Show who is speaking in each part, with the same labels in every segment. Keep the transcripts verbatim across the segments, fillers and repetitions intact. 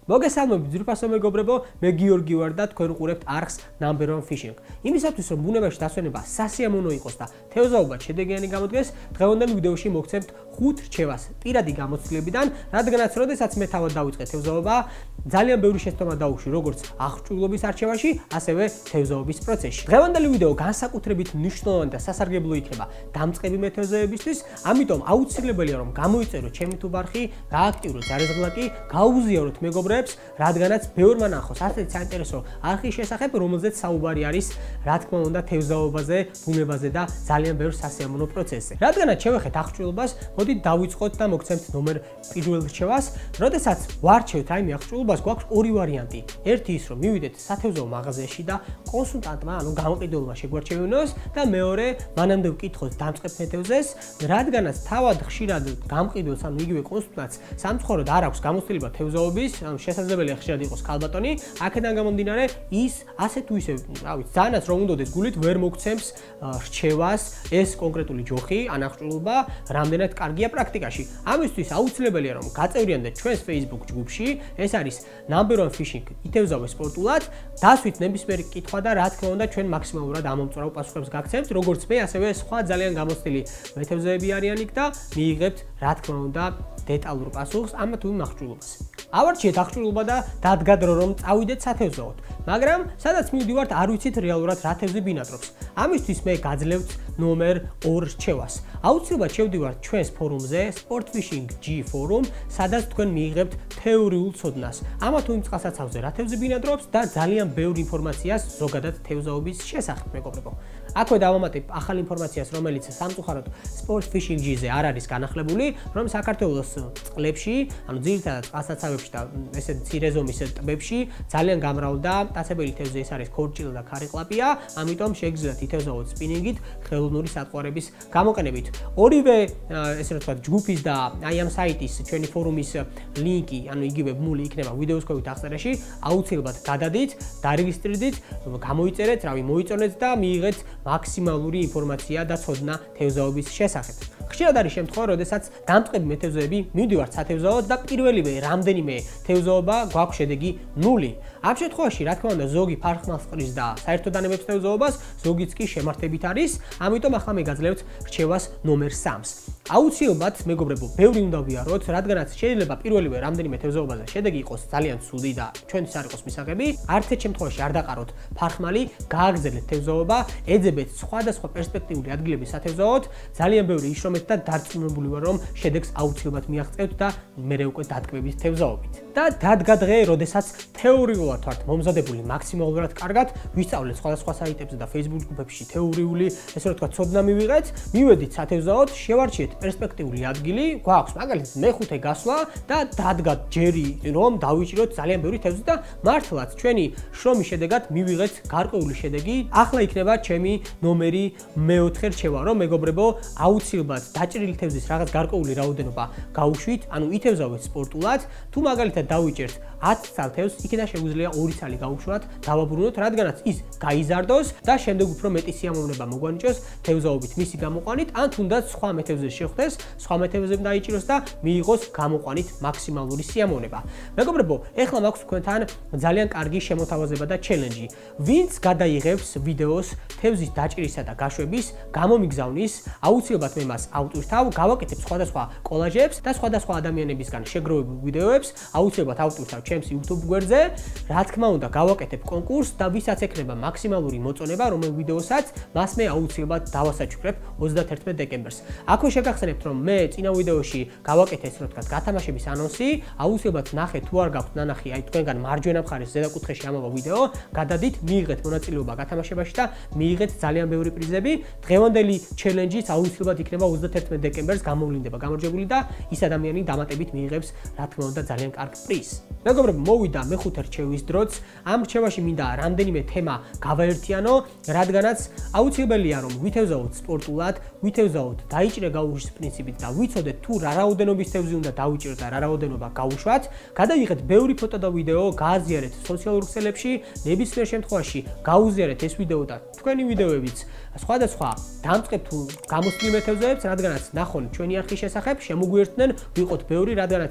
Speaker 1: მოგესალმებით ძვირფასო მეგობრებო, მე გიორგი ვარ და თქვენ უყურებთ არხს number one fishing. იმისათვის რომ ბუნებაში დასვენება სასიამოვნო იყოს და თევზაობა შედეგიანი გამოდგეს, დღევანდელ ვიდეოში მოგცემთ ხუთ რჩევას პირადი გამოცდილებიდან, რადგანაც როდესაც მე თავად დავიწყე თევზაობა, ძალიან ბევრი შეცდომა დაუშვი როგორც აღჭურვილობის არჩევაში, ასევე თევზაობის პროცესში. დღევანდელი ვიდეო განსაკუთრებით მნიშვნელოვანი და სასარგებლო იქნება დამწყები მეთევზეებისთვის, ამიტომ აუცილებელია რომ გამოიწეროთ ჩემი იუთუბ არხი, გააქტიუროთ ზარის ღილაკი, გაუზიაროთ მეგობრებს, რადგანაც ბევრმა ნახოს ასეთი საინტერესო არხის შესახებ, რომელზეც საუბარი არის, რა თქმა უნდა, თევზაობაზე, ბუნებაზე და ძალიან ბევრ სასიამოვნო პროცესზე. რადგანაც შევეხეთ აღჭურვილობას, მოდით დავიწყოთ და მოგცემთ ნომერ პირველ რჩევას. როდესაც ვარჩევთ რაიმე აღჭურვილობას, გვაქვს ორი ვარიანტი. ერთი ის, რომ მივიდეთ სათევზაო მაღაზიაში და კონსულტანტმა, ანუ გამყიდველმა შეგვარჩევინოს და მეორე, მანამდე ვკითხოთ დამწყებ მეთევზეს, რადგანაც თავად ხშირად გამყიდველს, ანუ იგივე კონსულტანტს სამწუხაროდ არ აქვს გამოცდილება თევზაობის, ანუ შესაძლებელია ხშირად იყოს ქალბატონი, აქედან გამომდინარე ის ასე თუ ისე, რა ვიცი, ძალიანაც რომ უნდოდეს გულით ვერ მოგცემს რჩევას ეს კონკრეტული ჯოხი, ან აღჭურვილობა, რამდენად კარგია პრაქტიკაში. ამისთვის აუცილებელია რომ გაწევრიანდეთ ჩვენს Facebook ჯგუფში, ეს არის number one fishing ითევზავე სპორტულად, დასვით ნებისმიერი კითხვა და რა თქმა უნდა ჩვენ მაქსიმალურად ამომწურავ პასუხებს გაგცემთ, როგორც მე, ასევე სხვა ძალიან გამოცდილი მეთევზეები არიან იქ და მიიღებთ რა თქმა უნდა დეტალურ პასუხს ამ თუ იმ აღჭურვილობას. ავარჩიეთ აღჭურვილობა და დადგა დრო რომ წავიდეთ სათევზაოდ. მაგრამ სადაც მივდივართ არ ვიცით რეალურად რა თევზი ბინადრობს. ამისთვის მე გაძლევთ ნომერ ორ რჩევას. აუცილებლად შევდივართ ჩვენს ფორუმზე Sport Fishing G Forum, სადაც თქვენ მიიღებთ თეორიულ ცოდნას. ამა თუ იმ წყალსაცავზე რა თევზი ბინადრობს და ძალიან ბევრ ინფორმაციას ზოგადად თევზაობის შესახებ მეგობრებო. აქვე დავამატებ ახალ ინფორმაციას, რომელიც სამწუხაროდ Sport Fishing G-ზე არ არის განახლებული, რომ საქართველოს წყლებში, ანუ ძირითადად წყალსაცავებში და ესე მცირე ზომის ტბებში ძალიან გამრავლ და მტაცებელი თევზი ეს არის ქორჭილა და ქარიკლაპია, ამიტომ შეგიძლიათ ითევზაოთ სპინინგით, ხელოვნური სატყვარების გამოყენებით. ორივე ესე რომ ვთქვათ ჯგუფის და აი ამ საიტის ჩვენი ფორუმის ლინკი, ანუ იგივე ბმული იქნება ვიდეოს ქვევით აღწერაში, აუცილებლად გადადით, დარეგისტრირდით, გამოიწერეთ, რავი, მოიწონეთ და მიიღეთ მაქსიმალური ინფორმაცია და ცოდნა თევზაობის შესახებ. ხშირად არის შემთხვევა, როდესაც დამწყები მეთევზეები მივდივართ სათევზაოდ და პირველივე რამდენიმე თევზაობა გვაქვს შედეგი ნული. ამ შემთხვევაში, რა თქმა უნდა, ზოგი ფარხმალს ყრის და საერთოდ ანებებს თევზაობას, ზოგიც კი შემართებით არის, ამიტომ ახლა მე გაძლევთ რჩევას ნომერ სამს. აუცილებლად, მეგობრებო, ბევრი უნდა ვიაროთ, რადგანაც შეიძლება პირველივე რამდენიმე თევზაობაზე შედეგი იყოს ძალიან ცუდი და ჩვენთვის არ იყოს მისაღები, არც ერთ შემთხვევაში არ დაყაროთ ფარხმალი, გააგრძელეთ თევზაობა, ეძებეთ სხვადასხვა პერსპექტიული ადგილების სათევზაოდ, ძალიან ბევრი იშრომეთ და დარწმუნებული ვარ, რომ შედეგს აუცილებლად მიაღწევთ და მერე უკვე დატკბებით თევზაობით. და დადგა დღე, როდესაც თეორიულად ვართ მომზადებული მაქსიმალურად კარგად, ვისწავლეთ სხვადასხვა საიტებზე და Facebook ჯგუფებში თეორიული, ესე რომ ვთქვათ, ცოდნა მივიღეთ, მივედით სათევზაოდ, შევარჩიეთ პერსპექტიული ადგილი, გვაქვს მაგალითად მეხუთე გასვლა და დადგა ჯერი, რომ დავიჭიროთ ძალიან ბევრი თევზი და მართლაც ჩვენი შრომის შედეგად მივიღეთ გარკვეული შედეგი. ახლა იქნება ჩემი ნომერი მეოთხე რჩევა, რომ მეგობრებო, აუცილებლად დაჭრილი თევზის რაღაც გარკვეული რაოდენობა გაუშვით, ანუ ითევზავეთ სპორტულად, თუ მაგალითად დავიჭერთ ათს წალ თევზს, იქიდან შეგვიძლია ორი წალი გავუშვათ, დავაბრუნოთ, რადგანაც ის გაიზარდოს და შემდეგ უფრო მეტი სიამოვნება მოგვანიჭოს თევზაობით მისი გამოყვანით, ან თუნდაც სხვა მეთევზეს შეხვდეს, სხვა მეთევზემ დაიჭიროს და მიიღოს გამოყვანით მაქსიმალური სიამოვნება. მეგობრებო, ეხლა მაქვს თქვენთან ძალიან კარგი შემოთავაზება და ჩელენჯი. ვინც გადაიღებს ვიდეოს თევზის დაჭრისა და გაშვების, გამომიგზავნის, აუცილებლად მე მას ავტვირთავ, გავაკეთებ სხვადასხვა კოლაჟებს და სხვადასხვა ადამიანებისგან შეგროვებულ ვიდეოებს, აუცილებლად ავტვირთავ ჩემს YouTube გვერდზე, რა თქმა უნდა, გავაკეთებ კონკურსს და ვისაც ექნება მაქსიმალური მოწონება, რომელ ვიდეოსაც, მას მე აუცილებლად დავასაჩუქრებ ოცდაათერთმეტ დეკემბერს. აქვე შეგახსენებთ, რომ მე წინა ვიდეოში გავაკეთე ესე რომ ვთქვათ გათამაშების ანონსი, აუცილებლად ნახეთ, თუ არ გაქვთ ნანახი, აი თქვენგან მარჯვენა მხარეს ზედაკუთხეში ამავა ვიდეო, გადადით, მიიღეთ მონაწილეობა გათამაშებაში და მიიღეთ ძალიან ბევრი პრიზები. დღევანდელი ჩელენჯიც აუცილებლად იქნება ოცდაათერთმეტ დეკემბერს გამოვლინდება გამარჯვებული და ის ადამიანი დამატებით მიიღებს, რა თქმა უნდა, ძალიან კარგ პრიზს. მეგობრებო, მოვიდა მეხუთე რჩევის დროც. ამ რჩევაში მინდა რამდენიმე თემა გავაერთიანო, რადგანაც აუცილებელია რომ ვითევზაოთ სპორტულად, ვითევზაოთ დაიჭრე გაუშვის პრინციპით და ვიცოდეთ თუ რა რაოდენობის თევზი უნდა დავიჭიროთ და რა რაოდენობა გავუშვათ. გადაიღეთ ბევრი ფოტო და ვიდეო, გააზიარეთ სოციალურ ქსელებში, ნებისმიერ შემთხვევაში გაუზიარეთ ეს ვიდეო და თქვენი ვიდეოებიც სხვადასხვა დამწყებ თუ გამოცდილი მეთევზეებს, რადგანაც ნახონ ჩვენი არხის შესახებ, შემოგვიერთდნენ, ვიყოთ ბევრი, რადგანაც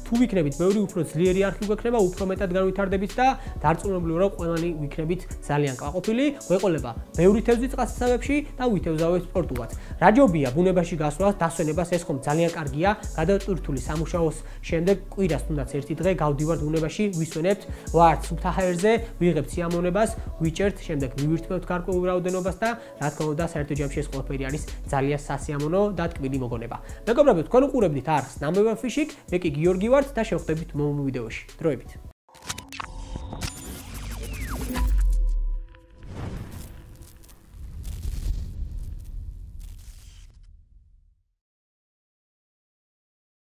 Speaker 1: თუ ვიქნებით ბევრი უფრო ძლიერი არხი გვექნება, უფრო მეტად განვითარდებით და დარწმუნებული ვარ, ყველანი ვიქნებით ძალიან კმაყოფილი, გვეყოლება ბევრი თევზი წყალსაცავებში და ვითევზავებთ სპორტულად. რაჯობია ბუნებაში გასვლას, დასვენებას, ეს ხომ ძალიან კარგია, გადატვირთული სამუშაოს შემდეგ კვირას თუნდაც ერთი დღე გავდივართ ბუნებაში, ვისვენებთ, ვართ სუფთა ჰაერზე, ვიღებთ სიამოვნებას, ვიჭერთ, შემდეგ ვივირთმევთ გარკვეულ რაოდენობას და რა თქმა უნდა, საერთო ჯამში ეს ყველაფერი არის ძალიან სასიამოვნო და ტკბილი მოგონება. მეგობრებო, თქვენ უყურებთ არხს ნამბერ ვან ფიშინგ, მე კი გიორგი ვართ და შევხვდებით მომავალ ვიდეოში. დროებით.